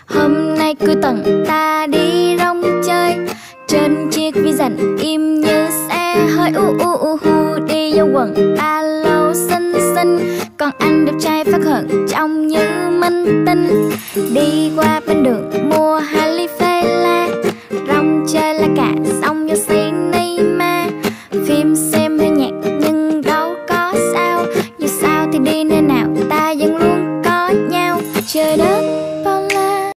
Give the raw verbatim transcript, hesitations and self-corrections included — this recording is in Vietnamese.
Hôm nay cuối tuần ta đi rong chơi, trên chiếc vi dành im như xe hơi u u u hu, đi vô quần ba lô xinh xinh, còn anh đẹp trai phát hận trông như minh tinh. Đi qua bên đường mua hai ly phê la, rong chơi la cà xong vô cinema, phim xem hơi nhạc